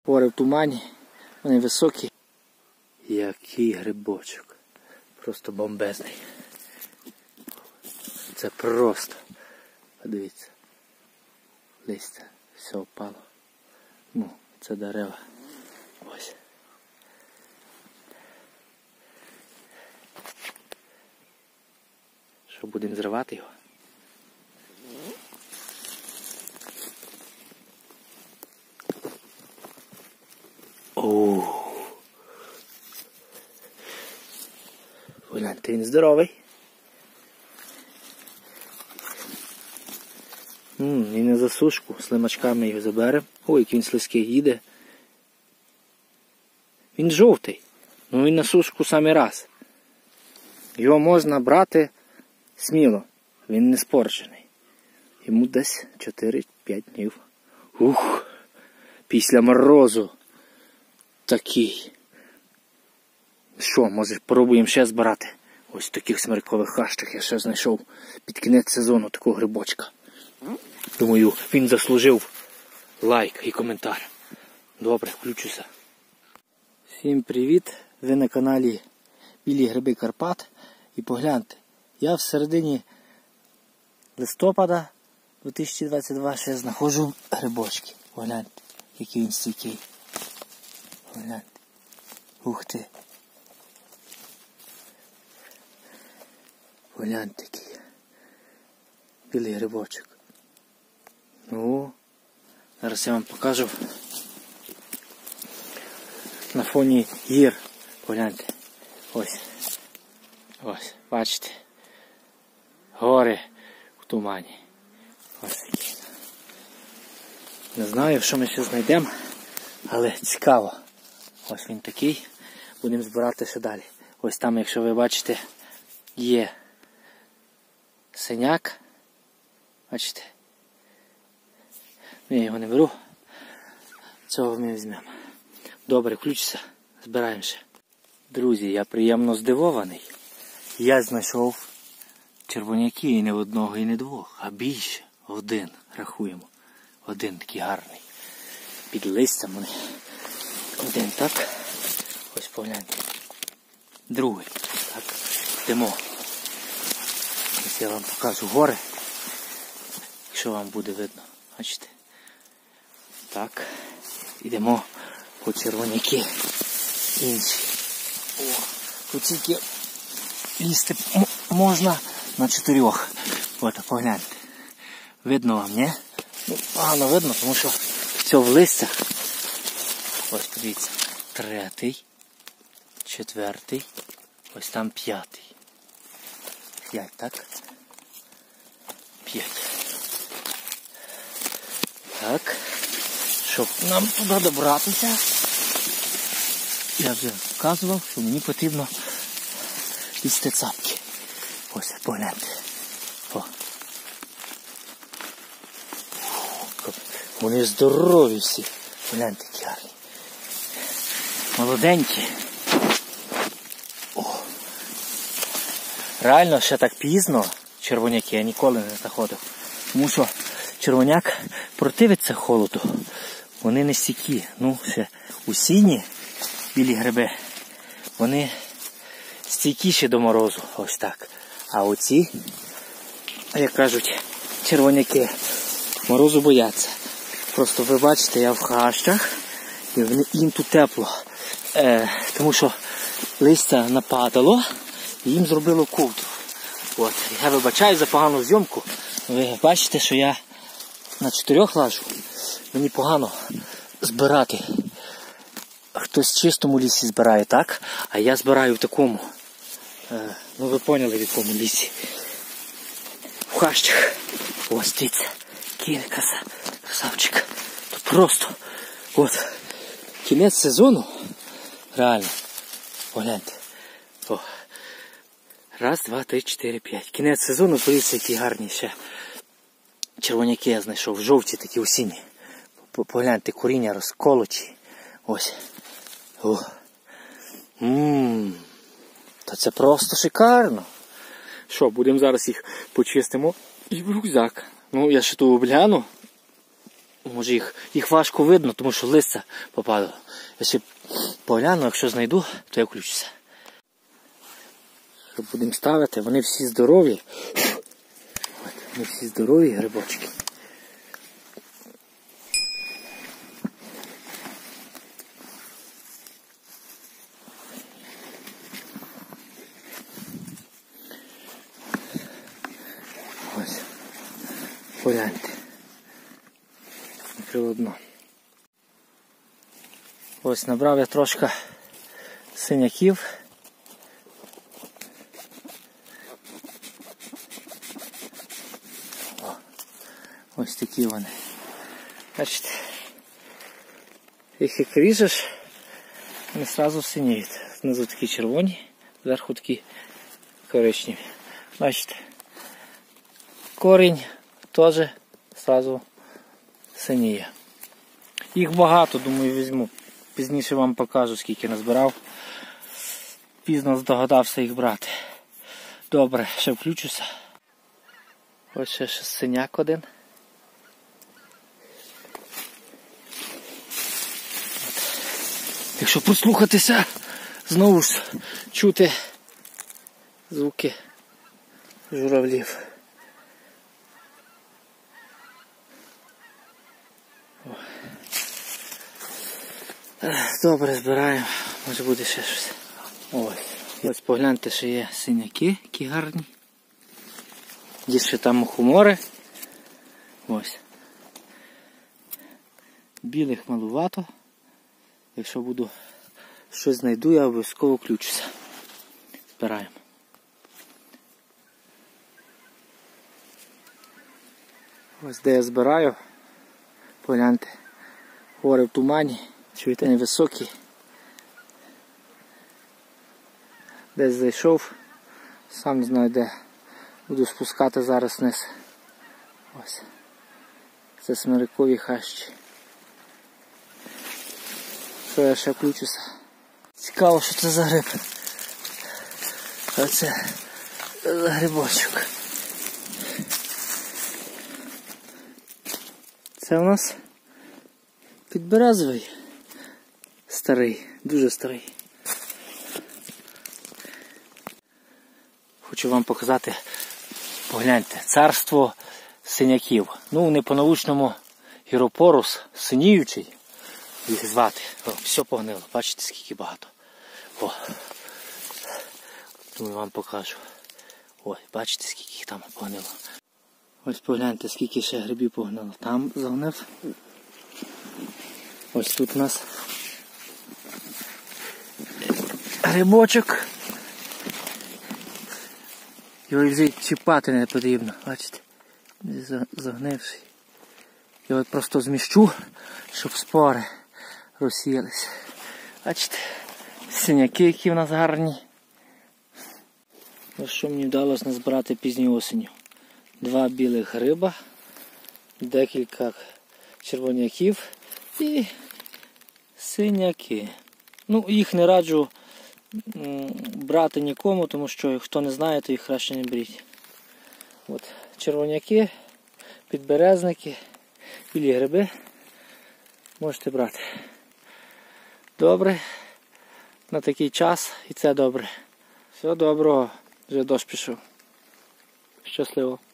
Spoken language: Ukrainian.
Гори в тумані, вони високі. Який грибочок. Просто бомбезний. Це просто. Подивіться. Листя. Все впало. Ну, це дерева. Ось. Що, будемо зривати його? Ооо. Гляньте, він здоровий. І на засушку, слимачками його заберемо. Ой, який він слизький їде. Він жовтий. Ну він на сушку самий раз. Його можна брати сміло. Він не спорчений. Йому десь 4-5 днів. Ух! Після морозу. Такий. Що, може пробуємо ще збирати? Ось в таких смиркових хащах я ще знайшов під кінець сезону такого грибочка. Думаю, він заслужив лайк і коментар. Добре, включуся. Всім привіт! Ви на каналі Білі Гриби Карпат. І погляньте, я в середині листопада 2022 ще знаходжу грибочки. Погляньте, який він стійкий. Погляньте. Ух ти. Погляньте який. Білий грибочок. Ну, зараз я вам покажу на фоні гір. Погляньте. Ось. Ось, бачите. Гори в тумані. Ось такі. Не знаю, що ми ще знайдемо, але цікаво. Ось він такий. Будемо збирати ще далі. Ось там, якщо ви бачите, є синяк. Бачите? Я його не беру. Цього ми візьмемо. Добре, включися. Збираємо ще. Друзі, я приємно здивований. Я знайшов червоняки і не одного, і не двох, а більше. Один, рахуємо. Один такий гарний. Під листям вони. Один так. Ось погляньте. Другий. Так. Йдемо. Ось я вам покажу гори. Якщо вам буде видно. Бачите? Так. Йдемо по червоняки. Інші. О, тут тільки лізти можна на 4. От, погляньте. Видно вам, ні? Ну, погано видно, тому що все в листях. Ось, подивіться. 3, 4, ось там 5. 5, так? 5. Так. Щоб нам туди добратися, я вже вказував, що мені потрібно лізти цапки. Ось, погляньте. О. Вони здорові всі. Погляньте, які гарні. Молоденькі. О. Реально, ще так пізно червоняки я ніколи не знаходив. Тому що червоняк противиться холоду. Вони не стійкі. Ну, ще осінні білі гриби, вони стійкіші до морозу. Ось так. А оці, як кажуть, червоняки, морозу бояться. Просто ви бачите, я в хащах, і їм тут тепло. Тому що листя нападало, і їм зробило ковдру. От. Я вибачаю за погану зйомку. Ви бачите, що я на 4 лажу. Мені погано збирати. Хтось в чистому лісі збирає, так? А я збираю в такому. Ну ви поняли, в якому лісі. В хащах. Ось дивіться. Кілька красавчик. То просто. От. Кінець сезону. Реально. Погляньте. О. 1, 2, 3, 4, 5. Кінець сезону, подивіться, які гарні ще червоняки я знайшов. Жовті такі осінні. Погляньте, коріння розколочі. Ось. О. Та це просто шикарно. Що, будемо зараз їх почистимо і в рюкзак. Ну, я ще тут обгляну. може їх важко видно, тому що листя попадало. Я ще погляну, якщо знайду, то я включуся. Що будемо ставити, вони всі здорові. Вони всі здорові грибочки. Ось, погляньте. Накрило дно. Ось набрав я трошки синяків. Ось такі вони. Бачите, їх як ріжеш, вони одразу синіють. Знизу такі червоні, зверху такі коричневі. Бачите, корінь теж одразу синіє. Їх багато, думаю, візьму. Пізніше вам покажу, скільки назбирав. Пізно здогадався їх брати. Добре, ще включуся. Ось ще синяк один. Якщо послухатися, знову ж чути звуки журавлів. Добре, збираємо, може буде ще щось. Ось погляньте, що є синяки, які гарні. Є ще там мухомори. Ось. Білих малувато. Якщо буду щось знайду, я обов'язково включуся. Збираємо. Ось де я збираю. Погляньте. Гори в тумані. Чуєте, невисокі. Десь зайшов. Сам не знаю де. Буду спускати зараз вниз. Ось. Це смирикові хащі. Що я ще включуся. Цікаво, що це за гриб. Оце за грибочок. Це у нас підберезовий. Старий, дуже старий. Хочу вам показати, погляньте, царство синяків. Ну, не по-научному гіропорус, синіючий, їх звати. О, все погнило, бачите, скільки багато. О, думаю, вам покажу. Ой, бачите, скільки їх там погнило. Ось погляньте, скільки ще грибів погнило. Там загнив. Ось тут у нас грибочок. Його вже чіпати не потрібно, бачите, загнивший. Його просто зміщу, щоб спори розсіялися. Бачите, синяки, які в нас гарні. Ось що мені вдалося назбирати пізньою осінню. 2 білих гриба, декілька червоняків і синяки. Ну, їх не раджу брати нікому, тому що хто не знає, то їх краще не беріть. От, червоняки, підберезники, білі гриби можете брати. Добре, на такий час і це добре. Всього доброго, вже дощ пішов. Щасливо.